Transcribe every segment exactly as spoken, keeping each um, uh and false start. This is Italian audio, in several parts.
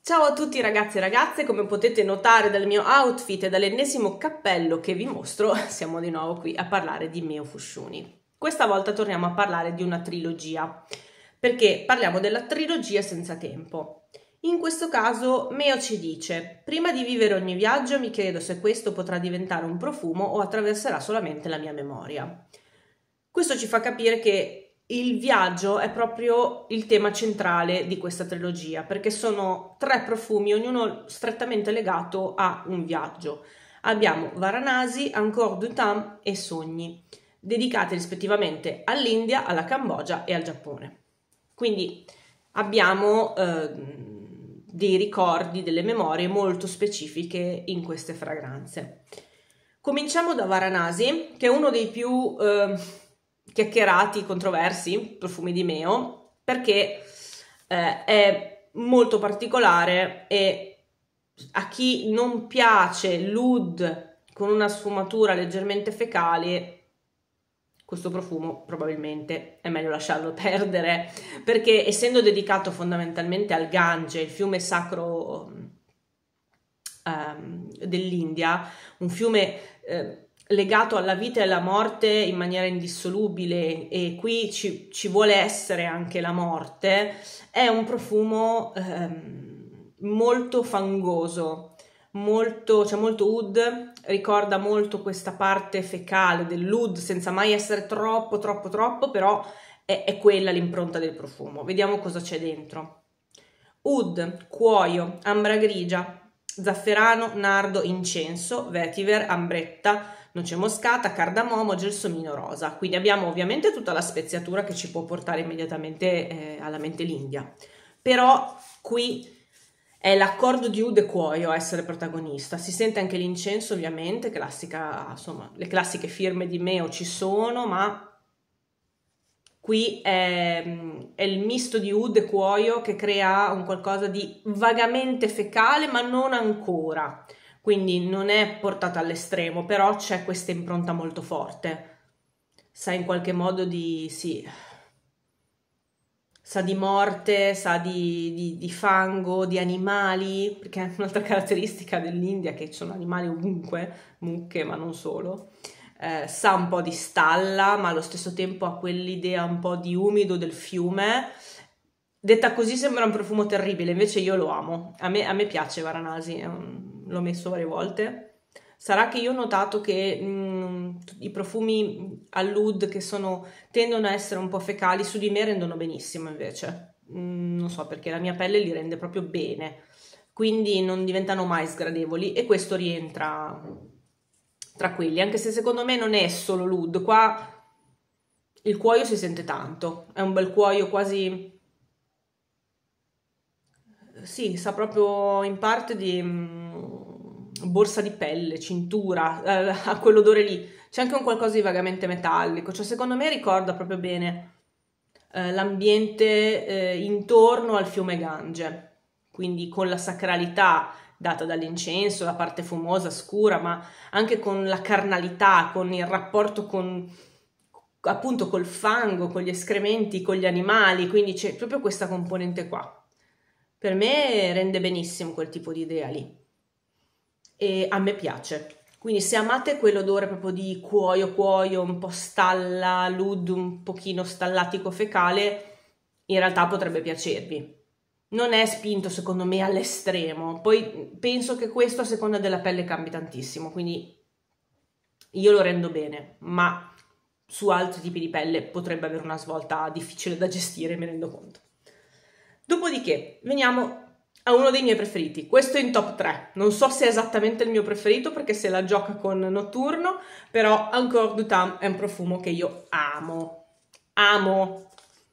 Ciao a tutti ragazzi e ragazze, come potete notare dal mio outfit e dall'ennesimo cappello che vi mostro, siamo di nuovo qui a parlare di Meo Fushuni. Questa volta torniamo a parlare di una trilogia, perché parliamo della trilogia senza tempo. In questo caso Meo ci dice: prima di vivere ogni viaggio mi chiedo se questo potrà diventare un profumo o attraverserà solamente la mia memoria. Questo ci fa capire che il viaggio è proprio il tema centrale di questa trilogia, perché sono tre profumi, ognuno strettamente legato a un viaggio. Abbiamo Varanasi, Angkor Dutam e Sogni, dedicati rispettivamente all'India, alla Cambogia e al Giappone. Quindi abbiamo eh, dei ricordi, delle memorie molto specifiche in queste fragranze. Cominciamo da Varanasi, che è uno dei più eh, chiacchierati, controversi profumi di Meo, perché eh, è molto particolare e a chi non piace l'oud con una sfumatura leggermente fecale, questo profumo probabilmente è meglio lasciarlo perdere, perché essendo dedicato fondamentalmente al Gange, il fiume sacro um, dell'India, un fiume eh, legato alla vita e alla morte in maniera indissolubile, e qui ci, ci vuole essere anche la morte, è un profumo ehm, molto fangoso, molto, cioè molto oud, ricorda molto questa parte fecale dell'oud senza mai essere troppo troppo troppo, però è, è quella l'impronta del profumo. Vediamo cosa c'è dentro. Oud, cuoio, ambra grigia, zafferano, nardo, incenso, vetiver, ambretta, noce moscata, cardamomo, gelsomino rosa. Quindi abbiamo ovviamente tutta la speziatura che ci può portare immediatamente eh, alla mente l'India, però qui è l'accordo di oud e cuoio a essere protagonista. Si sente anche l'incenso, ovviamente, classica, insomma, le classiche firme di Meo ci sono, ma qui è, è il misto di oud e cuoio che crea un qualcosa di vagamente fecale, ma non ancora. Quindi non è portata all'estremo, però c'è questa impronta molto forte. Sa in qualche modo di, sì, sa di morte, sa di, di, di fango, di animali, perché è un'altra caratteristica dell'India che ci sono animali ovunque, mucche, ma non solo. Eh, sa un po' di stalla, ma allo stesso tempo ha quell'idea un po' di umido del fiume. Detta così sembra un profumo terribile, invece io lo amo. A me, a me piace Varanasi, un, l'ho messo varie volte. Sarà che io ho notato che mh, i profumi all'oud che sono, tendono a essere un po' fecali, su di me rendono benissimo invece. Mm, non so perché la mia pelle li rende proprio bene, quindi non diventano mai sgradevoli, e questo rientra tra quelli, anche se secondo me non è solo l'oud. Qua il cuoio si sente tanto, è un bel cuoio quasi, sì, sa proprio in parte di mm, borsa di pelle, cintura, eh, ha quell'odore lì. C'è anche un qualcosa di vagamente metallico, cioè secondo me ricorda proprio bene eh, l'ambiente eh, intorno al fiume Gange, quindi con la sacralità data dall'incenso, la parte fumosa, scura, ma anche con la carnalità, con il rapporto con, appunto, col fango, con gli escrementi, con gli animali, quindi c'è proprio questa componente qua. Per me rende benissimo quel tipo di idea lì e a me piace. Quindi se amate quell'odore proprio di cuoio cuoio, un po' stalla, l'oud un pochino stallatico fecale, in realtà potrebbe piacervi. Non è spinto secondo me all'estremo, poi penso che questo a seconda della pelle cambi tantissimo, quindi io lo rendo bene, ma su altri tipi di pelle potrebbe avere una svolta difficile da gestire, mi rendo conto. Dopodiché veniamo a uno dei miei preferiti, questo è in top tre, non so se è esattamente il mio preferito perché se la gioca con Notturno, però Angkor Dutam è un profumo che io amo, amo.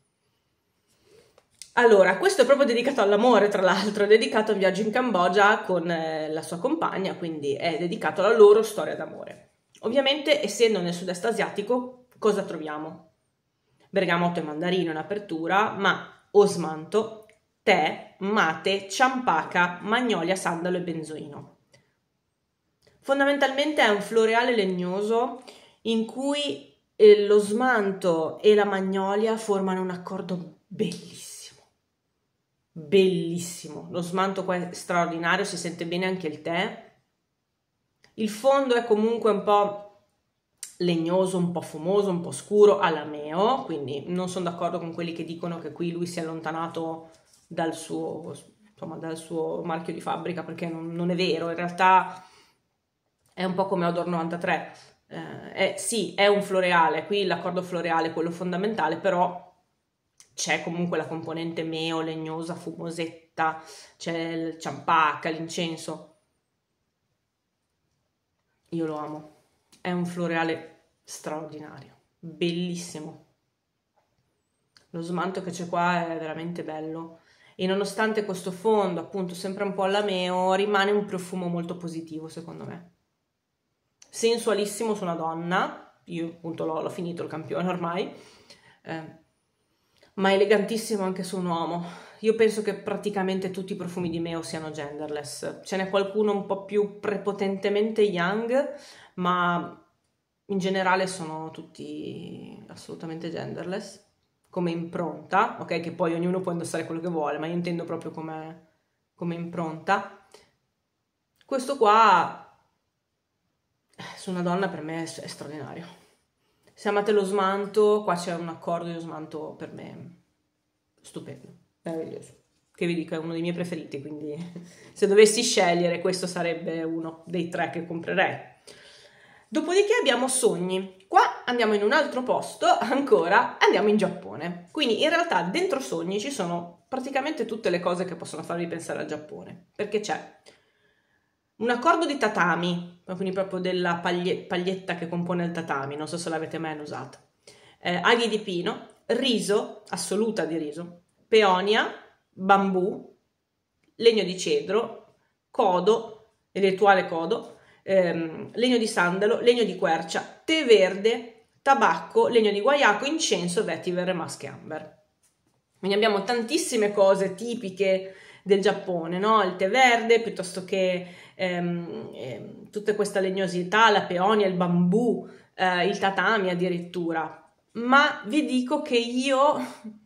Allora, questo è proprio dedicato all'amore, tra l'altro, è dedicato a un viaggio in Cambogia con eh, la sua compagna, quindi è dedicato alla loro storia d'amore. Ovviamente, essendo nel sud-est asiatico, cosa troviamo? Bergamotto e mandarino in apertura, ma osmanto, tè, mate, ciampaca, magnolia, sandalo e benzoino. Fondamentalmente è un floreale legnoso in cui eh, lo smanto e la magnolia formano un accordo bellissimo, bellissimo, lo smalto qua è straordinario, si sente bene anche il tè. Il fondo è comunque un po' legnoso, un po' fumoso, un po' scuro alla meo, quindi non sono d'accordo con quelli che dicono che qui lui si è allontanato dal suo, insomma, dal suo marchio di fabbrica, perché non, non è vero, in realtà è un po' come Odor novantatré, eh, è, sì, è un floreale, qui l'accordo floreale è quello fondamentale, però c'è comunque la componente meo, legnosa, fumosetta, c'è il ciampacca, l'incenso. Io lo amo, è un floreale straordinario, bellissimo. Lo smalto che c'è qua è veramente bello e nonostante questo fondo, appunto, sempre un po' alla meo, rimane un profumo molto positivo secondo me. Sensualissimo su una donna, io appunto l'ho finito il campione ormai, eh, ma elegantissimo anche su un uomo. Io penso che praticamente tutti i profumi di meo siano genderless. Ce n'è qualcuno un po' più prepotentemente young, ma in generale sono tutti assolutamente genderless, come impronta, ok? Che poi ognuno può indossare quello che vuole, ma io intendo proprio come, come impronta. Questo qua, su una donna per me è, è straordinario. Se amate lo smalto, qua c'è un accordo di smalto per me stupendo, meraviglioso, che vi dico è uno dei miei preferiti, quindi se dovessi scegliere questo sarebbe uno dei tre che comprerei. Dopodiché abbiamo sogni, qua andiamo in un altro posto, ancora andiamo in Giappone, quindi in realtà dentro sogni ci sono praticamente tutte le cose che possono farvi pensare al Giappone, perché c'è un accordo di tatami, quindi proprio della paglietta che compone il tatami, non so se l'avete mai usato, eh, aghi di pino, riso, assoluta di riso, peonia, bambù, legno di cedro, codo, il rituale codo, ehm, legno di sandalo, legno di quercia, tè verde, tabacco, legno di guaiaco, incenso, vetiver e masche amber. Quindi abbiamo tantissime cose tipiche del Giappone, no? Il tè verde, piuttosto che ehm, ehm, tutta questa legnosità, la peonia, il bambù, eh, il tatami addirittura. Ma vi dico che io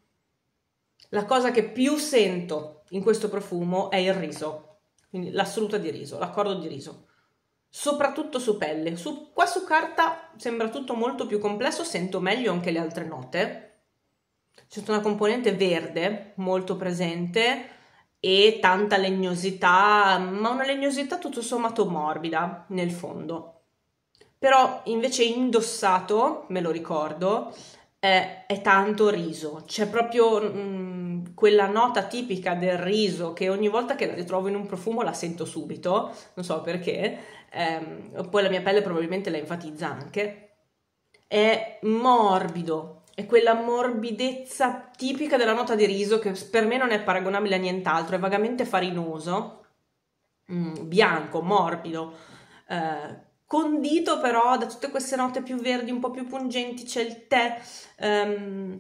la cosa che più sento in questo profumo è il riso, quindi l'assoluta di riso, l'accordo di riso, soprattutto su pelle. Su, qua su carta sembra tutto molto più complesso, sento meglio anche le altre note. C'è una componente verde molto presente e tanta legnosità, ma una legnosità tutto sommato morbida nel fondo. Però invece indossato, me lo ricordo, è, è tanto riso, c'è proprio mh, quella nota tipica del riso che ogni volta che la ritrovo in un profumo la sento subito, non so perché, ehm, poi la mia pelle probabilmente la enfatizza anche, è morbido, è quella morbidezza tipica della nota di riso che per me non è paragonabile a nient'altro, è vagamente farinoso, mh, bianco, morbido, eh, condito però da tutte queste note più verdi, un po' più pungenti, c'è il tè, um,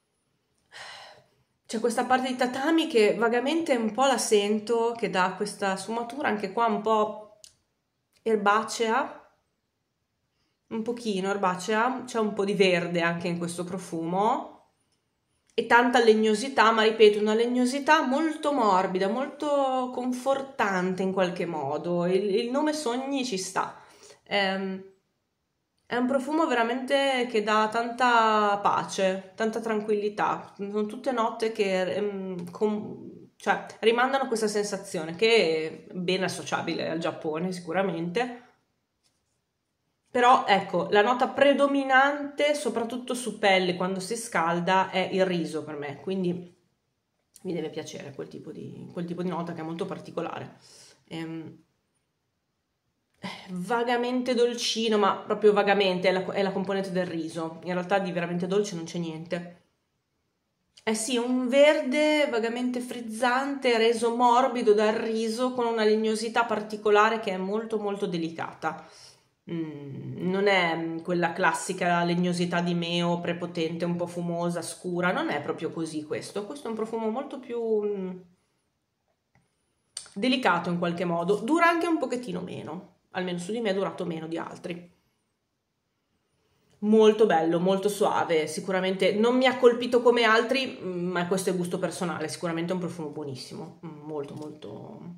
c'è questa parte di tatami che vagamente un po' la sento, che dà questa sfumatura anche qua un po' erbacea, un pochino erbacea, c'è un po' di verde anche in questo profumo e tanta legnosità, ma ripeto, una legnosità molto morbida, molto confortante in qualche modo, il, il nome Sogni ci sta. Ehm, È un profumo veramente che dà tanta pace, tanta tranquillità. Sono tutte note che ehm, com- cioè, rimandano questa sensazione che è ben associabile al Giappone sicuramente. Però ecco, la nota predominante, soprattutto su pelle quando si scalda, è il riso per me. Quindi mi deve piacere quel tipo di, quel tipo di nota che è molto particolare. Ehm, vagamente dolcino, ma proprio vagamente, è la, è la componente del riso. In realtà di veramente dolce non c'è niente. Eh sì, un verde vagamente frizzante, reso morbido dal riso, con una legnosità particolare che è molto molto delicata. Mm, non è quella classica legnosità di meo prepotente, un po' fumosa, scura, non è proprio così questo. Questo è un profumo molto più mm, delicato in qualche modo. Dura anche un pochettino meno, almeno su di me è durato meno di altri. molto bello, molto suave, sicuramente non mi ha colpito come altri, ma questo è gusto personale, sicuramente è un profumo buonissimo, molto molto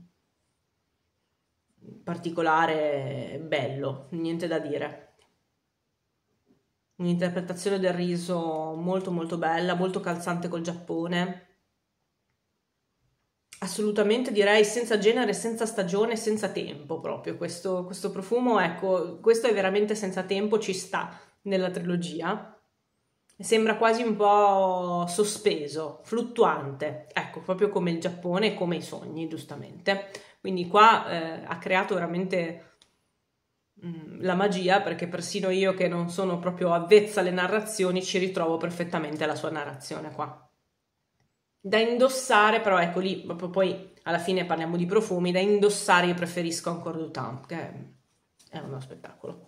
particolare, bello, niente da dire. Un'interpretazione del riso molto molto bella, molto calzante col Giappone. Assolutamente direi senza genere, senza stagione, senza tempo proprio. Questo, questo profumo, ecco, questo è veramente senza tempo, ci sta nella trilogia. Sembra quasi un po' sospeso, fluttuante, ecco, proprio come il Giappone e come i sogni, giustamente. Quindi qua eh, ha creato veramente la magia, perché persino io che non sono proprio avvezza alle narrazioni ci ritrovo perfettamente alla sua narrazione qua. Da indossare, però ecco lì, poi alla fine parliamo di profumi, da indossare io preferisco Encore du Temps, che è uno spettacolo.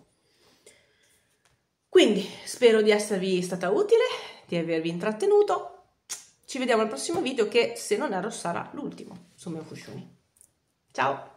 Quindi spero di esservi stata utile, di avervi intrattenuto. Ci vediamo al prossimo video che, se non erro, sarà l'ultimo su Meo Fushuni. Ciao!